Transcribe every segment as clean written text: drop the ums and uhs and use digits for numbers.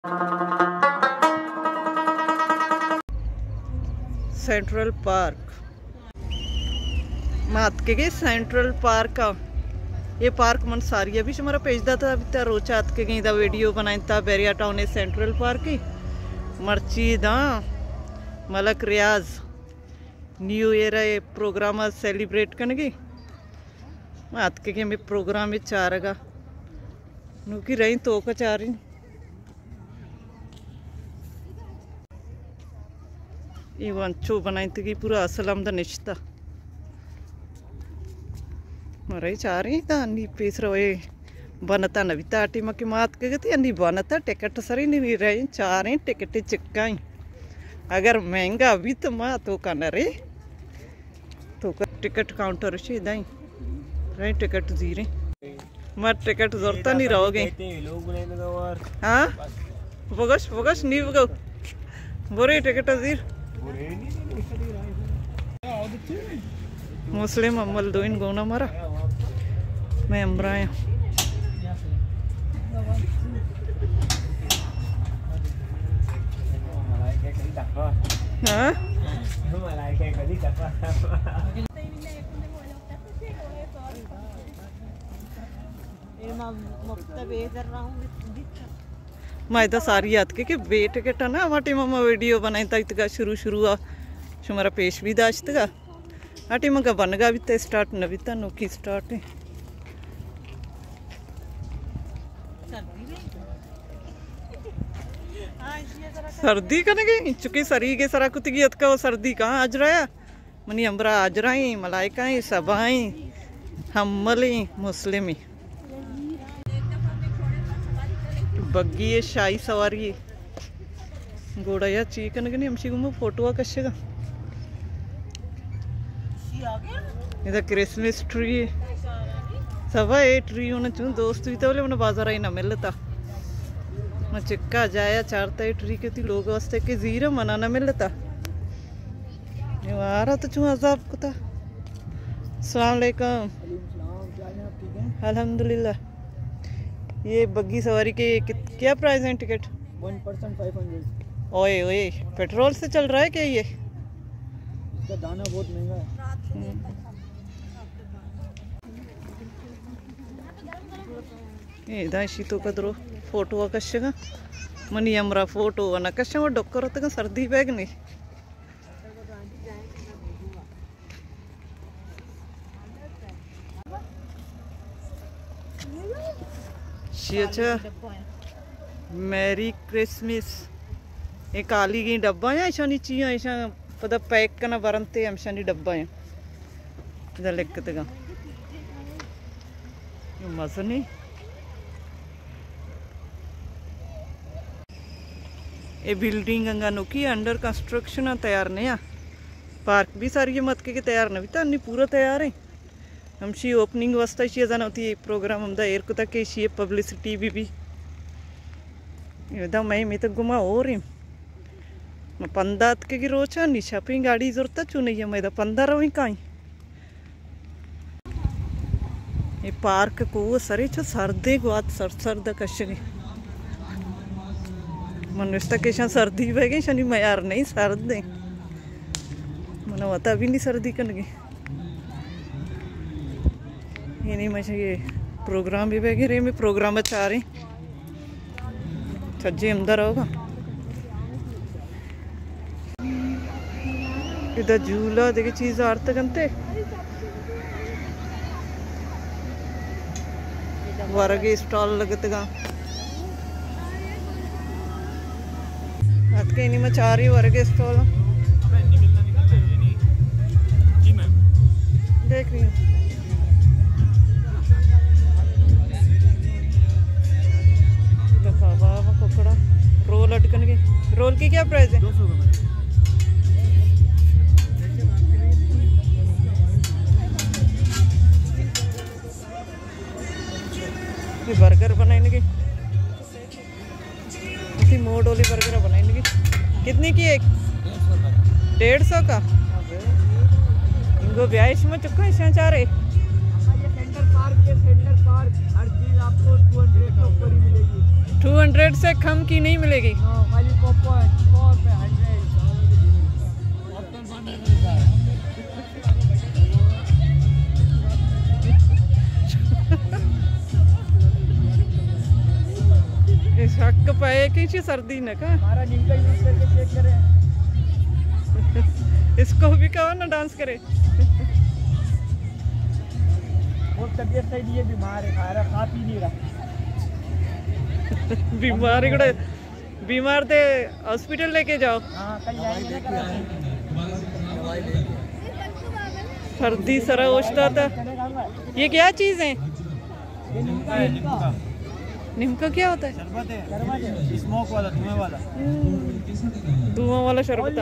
Central park मात के गए सेंट्रल पार्क का ये पार्क मन सारी अभी हमारा पेजदा था अभी रोचा आत के गई वीडियो बनाई था बैरिया टाउन सेंट्रल पार्क की मर्ची दा Malik Riaz new year programme celebrate करने आत के गए प्रोग्राम में चारगा नुकी रही तो का चार ये वंचो बनाई थी पूरा असलम दा निश्ता मरई चारी अन्नी पीस रहे बनता नविता आटी मकी मात के गति अन्नी बनता टिकट सरी नहीं रही चारें टिकट चिक्काई अगर महंगा भी तो माँ तो का न रे तो का टिकट काउंटर से दाई रही टिकट दी रही मैं टिकट जरूरत नहीं रहोगे हाँ बगस बगस नहीं बगो बोरे टिकट दी मुस्लिम अम्मल दोइन गोना मारा मैं अमराया हाँ मैं तो सारी याद के बे टिकट ना वाटी मम्मा वीडियो बनाई था इतगा शुरू शुरू आ शुमारा पेश भी दाश्त का आटी मगा बनगा भी तो स्टार्ट नवी था नोकी स्टार्ट है सर्दी करेंगे चुकी सरी के सरा कुतगी का वो सर्दी कहाँ आज रहा मनी अमरा आज रही मलाइकाई सबाई हमली मुस्लिमी बग्गी है शाही सवारी घोड़ा या चीकन के नहीं हमशी गुम्मो फोटो कशेगा इधर क्रिसमस ट्री सब है ट्री होना चुन दोस्त भी तो बोले मैंने बाजार आई ना मिलता मैं चिक्का जाया चारता है ट्री के थी लोग वास्ते के जीरा मना ना मिलता ये आ रहा तो चुन अजाब को था अस्सलाम वालेकुम अल्हम्दुलिल्लाह ये बग्गी सवारी के क्या प्राइस है टिकट 1% 500 ओए ओए पेट्रोल से चल रहा है क्या ये इसका दाना बहुत महंगा है ये दाशी तो कदरो फोटो कशगा मनी अमरा फोटो अना कशा डॉक्टर होता सर्दी बैग नहीं अच्छा मैरी क्रिसमस एक काली की डब्बा है ऐसा नीचे ऐसा पता पैक करना बरनते हमशा नहीं डब्बा है इधर लिखते का मजा नहीं ये बिल्डिंग गंगा नुकी अंडर कंस्ट्रक्शन तैयार नहीं है पार्क भी सारी मत के तैयार नहीं था नहीं पूरा तैयार है हमशी ओपनिंग वास्ता शी जाना होती है प्रोग्राम हम एर को तक शी पब्लिसिटी भी इधर मैं तो घुमा हो रही मैं पंदात के रोचा निशा पे गाड़ी जरूरत चु नहीं है मैं पंदा रही कहीं ये पार्क को सरे छो सर्दे गुआत सर्द कशगे मनुष्य के सर्दी बह गई शनि मैं यार नहीं सर्द मन होता भी नहीं सर्दी कन गई ये नहीं मैं ये प्रोग्राम भी बह गए में प्रोग्राम बचा रहे सज्जे अंदर होगा इधर झूला देखिए चीज आर्त गंते वर्गे स्टॉल लगते गा आज के नहीं मचा रही वर्गे स्टॉल देख रही हूँ पकड़ा रोल अटकन के रोल की क्या प्राइस है 200 ये बर्गर बनाएंगे मोड़ वाली बर्गर बनाएंगे कितनी की एक 150 का इनको ब्याह में चुका है चाह रहे पार्क के सेंटर पार्क हर चीज आपको 200 के ऊपर ही मिलेगी। 200 से कम की नहीं मिलेगी। खाली पॉपकॉर्न 100 रुपए 100। शक पाए कि सर्दी न का हमारा निम्का यूज करके चेक करें। इसको भी कहो ना डांस करे। वो तबीयत सही नहीं है, बीमार है, खा रहा खा पी नहीं रहा। बीमार కూడా बीमार थे हॉस्पिटल लेके जाओ। हाँ कल जाएंगे ना सर्दी सरा ओछता था। ये क्या चीज है? ये निम्का है। निम्का क्या होता है? शरबत है, स्मोक वाला, धुआं वाला। धुआं वाला शरबत।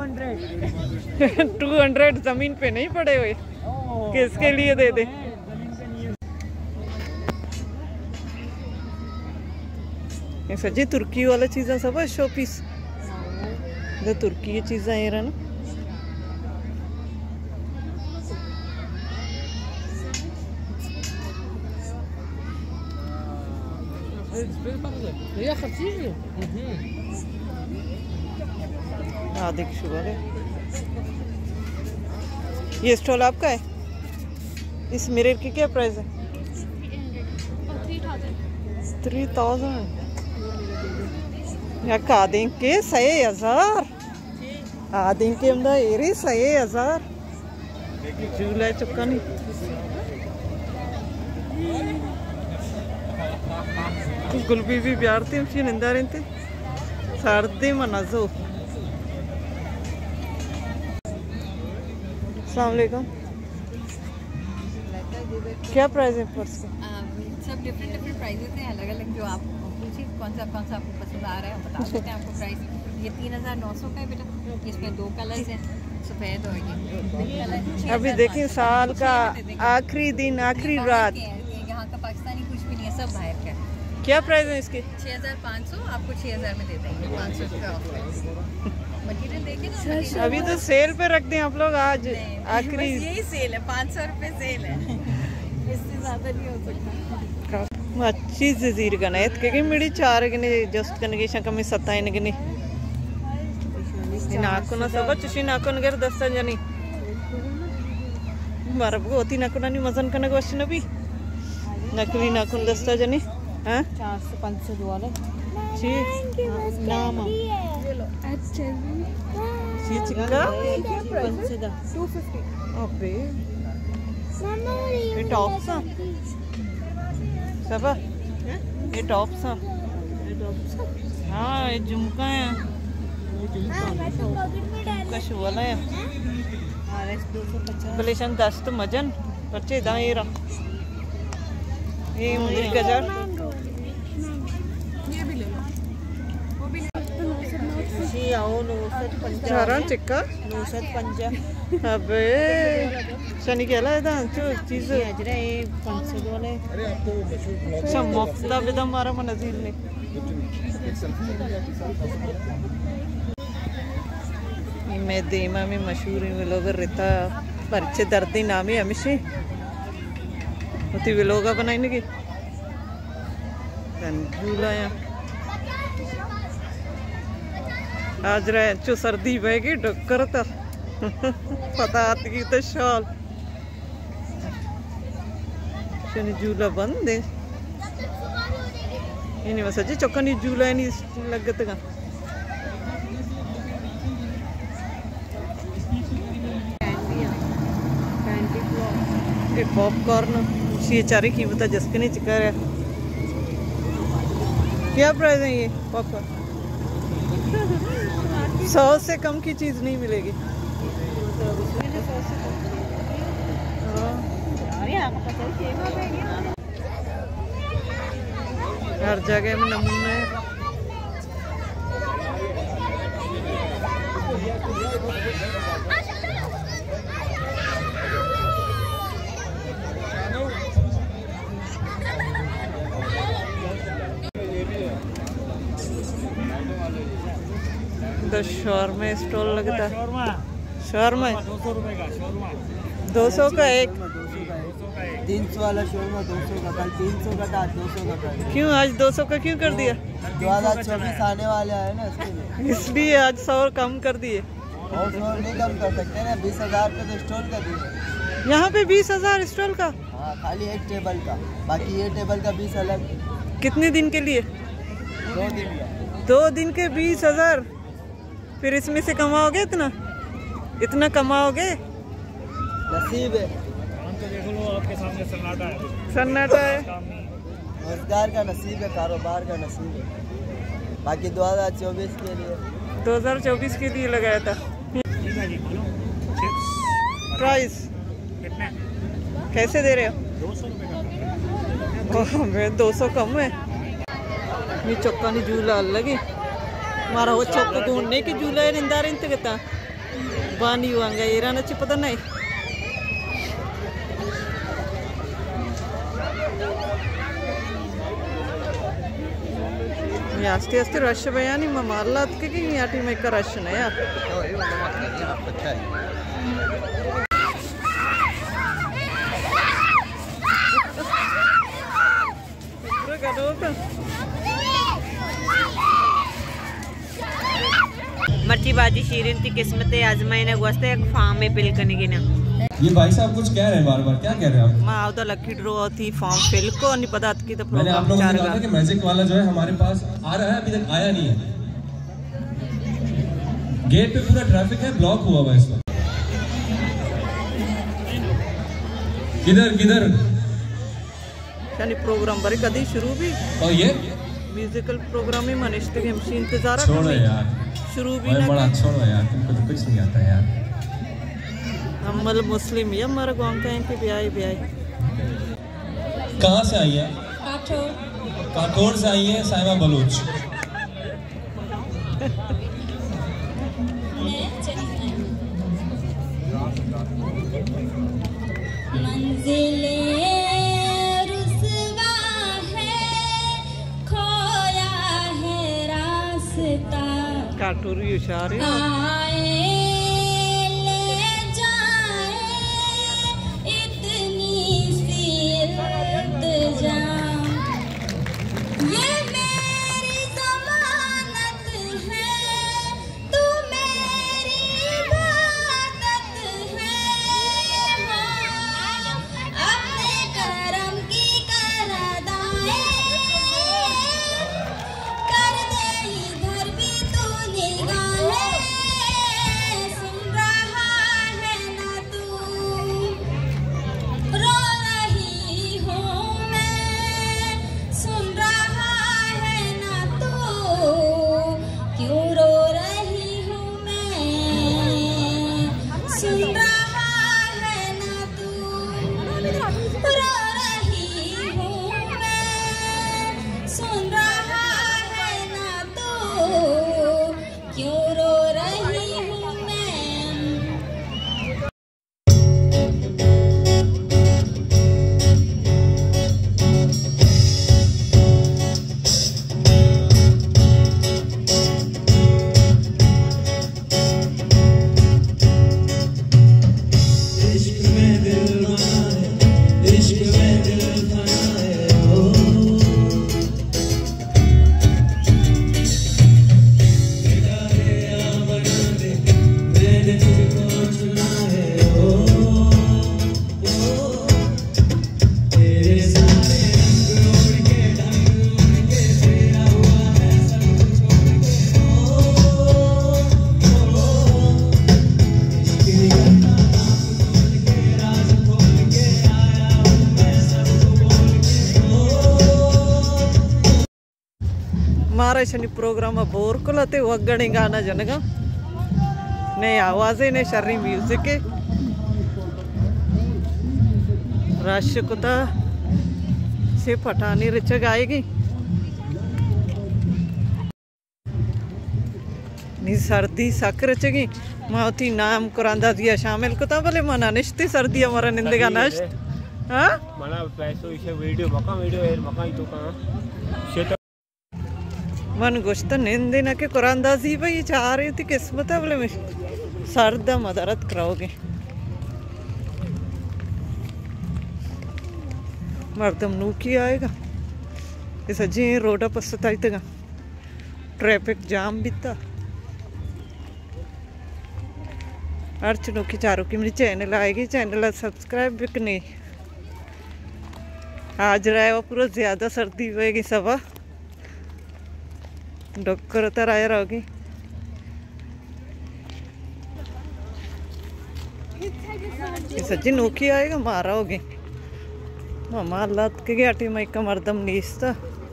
200 जमीन पे नहीं पड़े हुए, किसके लिए दे दे। ये सजी तुर्की वाला चीज़ा सब है शो पीस। ये तुर्की की चीज़ा है ना। हाँ देख शुगर है। ये स्टॉल आपका है? इस मिरर की क्या प्राइस है? 3000। या कादिंग के 6000। आदिंग के अंदर एरी 6000। झूला चुका नहीं। गुलबी भी ब्यारती हमशी निंदा रहते सर्दी मनाजो। अस्सलाम वालेकुम। क्या प्राइस है पर्स का? सब डिफरेंट प्राइजेस हैं, अलग अलग। जो आप पूछिए कौन सा आपको पसंद आ रहा है, हम बता देते हैं आपको प्राइस। ये 3900 का है बेटा। इसमें 2 कलर्स हैं, सफ़ेद और ये कलर। अभी देखिए साल का आखिरी दिन, आखिरी रात। यहाँ का पाकिस्तानी कुछ भी नहीं है, सब बाहर का। क्या प्राइस है इसके? 6500 आपको 6000 में दे देंगे। 500 का ऑफ है। मटीरियल देखें ना। अभी तो सेल पे रख दें आप लोग आज आखिरी। यही सेल है, 500 रुपये सेल है। इससे ज़्यादा नहीं हो सकता। अच्छी जजीर गना है कि मिड़ी 4 गने जस्ट कने की शंका में 7 गने नाको ना सब चुशी नाको नगर 10 जनी बारब को होती नाको नानी मजन कने क्वेश्चन भी नकली नाको 10 जनी। हां 400-500 वाला जी नाम अच्छा जी चिक्का 250। अबे ये टॉप सा सब ये टॉप सा। हाँ ये झुमका है, झुमका शुवाला है। बलेशन 10 तो मजन बच्चे दाएं ये रहा। ये मुंदरी गजर चारा चिक्का 950। अबे शनि केला है दां जो चीज अजरा ये 500 वाले। अच्छा मुफ्ता बेदम मारा मनजील ने। मैं देमा में मशहूर है लोग रहता परिचय दर्दी नाम है हमेशा होती वे लोग बनाने की झूला है। आज रहे जो सर्दी बहेगी डॉक्टर था पता आती की तो शॉल शनि झूला बंद है। ये नहीं बस अजी चौका नहीं झूला नहीं लगत का। ये पॉपकॉर्न सी चारे की बता जसके नहीं चिका रहा। क्या प्राइस है ये पॉपकॉर्न? 100 से कम की चीज नहीं मिलेगी। हर जगह में नमूने है। तो शौरमा स्टॉल लगता है। शौरमा 200 रुपए का शौरमा। 200 का एक। 200 का एक। 300 वाला शोरमा 200 का, कल 300 का था, 200 का कर दिया। क्यों आज 200 का क्यों कर दिया? 2024 आने वाले है ना, इसके लिए। इसलिए आज 100 कम कर दिए। और नहीं कम कर सकते ना, 20,000 पे तो स्टॉल का दिए। यहाँ पे 20,000 स्टॉल का? हाँ, खाली एक टेबल का, बाकी ये टेबल का 20 अलग। कितने दिन के लिए? 2 दिन का। 2 दिन के 20,000। फिर इसमें से कमाओगे इतना कमाओगे? नसीब है, देख लो आपके सामने सन्नाटा है। सन्नाटा है। रोजगार का नसीब है, कारोबार का नसीब है। बाकी 2024 के लिए 2024 के लिए लगाया था। ठीक है जी, बोलो प्राइस कितने? कैसे दे रहे हो? 200 रुपये का। मैं 200 कम है। ये चौका नहीं झूला लगी मारा वो चौक ढूंढने की झूला है निंदार इंतगता बानी वांगा एरा नच्ची पता नहीं। ये आस्ते आस्ते रश बयानी ममालात के की याटी में का रश नहीं यार। मर्ची बाजी शीरिन थी किस्मत आजमाइना गोस्ते एक फार्म में पिल करने की ना। ये भाई साहब कुछ कह रहे हैं बार बार, क्या कह रहे हैं आप? मैं आवदा लकी ड्रॉ थी फॉर्म फिल को नहीं पता की तो मैंने आप लोगों को कहा था कि मैजिक वाला जो है हमारे पास आ रहा है, अभी तक आया नहीं है। गेट पे पूरा ट्रैफिक है, ब्लॉक हुआ हुआ इस वक्त। किधर यानी प्रोग्राम बड़े कदी शुरू भी और ये म्यूजिकल प्रोग्राम ही मनिश्ते के हमसे इंतजार छोड़ो यार, शुरू भी ना बड़ा छोड़ो यार, तुमको तो कुछ नहीं आता यार। हम मतलब मुस्लिम या हमारा गाँव का है कि ब्याह कहाँ से आई है? काठोर से आई है साहिबा बलूच। मंजिले रुसवा है, खोया है रास्ता, काटोरी उशारे आए ले जाए इतनी सी इल्तिजा, ये मेरी ज़मानत है, तू मेरी इबादत है, अपने करम की कर अदाएं कर दे, इधर भी तू निगाहें, सुन रहा है ना तू, रो रही हूँ मैं, सुन रहा है ना तू, क्यों रो रही हूँ मैं, सुन रहा है ना तू, रो रही हूँ मैं, सुन रहा है ना तू, क्यों रो रही हूँ मैं। मारा शनि प्रोग्राम बोर को लाते वगड़ी गाना जनगा ने आवाज़ें ने शर्री म्यूजिक के राष्ट्रकुता से पठानी रिच गाएगी नी सर्दी सक रचेगी मावती नाम कुरांदा दिया शामिल कुता बोले मना निश्ती सर्दी हमारा निंदेगा नष्ट हाँ मला पैसो इसे वीडियो मका तो कहाँ शेट मन गोश्त निंदे ना के कुरानदाजी भाई चाह रही थी किस्मत है बोले मैं सर्द मदरत कराओगे मर्दम नूकी आएगा इस जी रोड पसता इतगा ट्रैफिक जाम बिता अर्च नूकी चारों की मेरी चैनल आएगी चैनल सब्सक्राइब भी नहीं आज रहा है पूरा ज़्यादा सर्दी होएगी सवा डॉक्टर तर आया रहोगी सच्ची नोकी आएगा मारा होगी मामा अल्लाह के गाटी में का मर्दम नीस्ता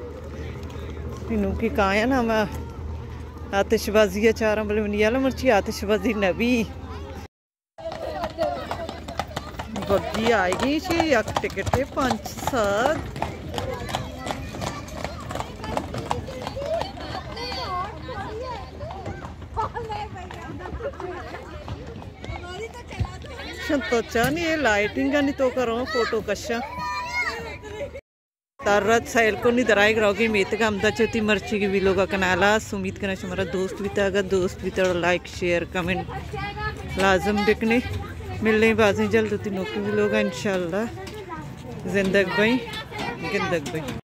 नूकी कहाँ है ना मैं आतिशबाजी चार बल मर्ची आतिशबाजी नबी बग्गी आएगी शी टिकट 5-7 तो नहीं लाइटिंग का नहीं तो करो फोटो कशा तारत साइल को नहीं दराई करोगी मेत का अमदा चौथी मर्ची की वीलो का कनाला उम्मीद करना हमारा दोस्त भी था अगर दोस्त भी था लाइक शेयर कमेंट लाजम बिकने मिलने बाजी जल्द होती नौकरी भी लोग इंशाल्लाह जिंदगी भाई